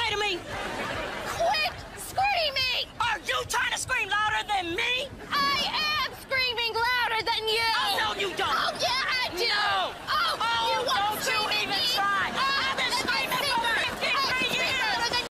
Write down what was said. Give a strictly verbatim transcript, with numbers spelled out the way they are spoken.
say to me? Quit screaming! Are you trying to scream louder than me?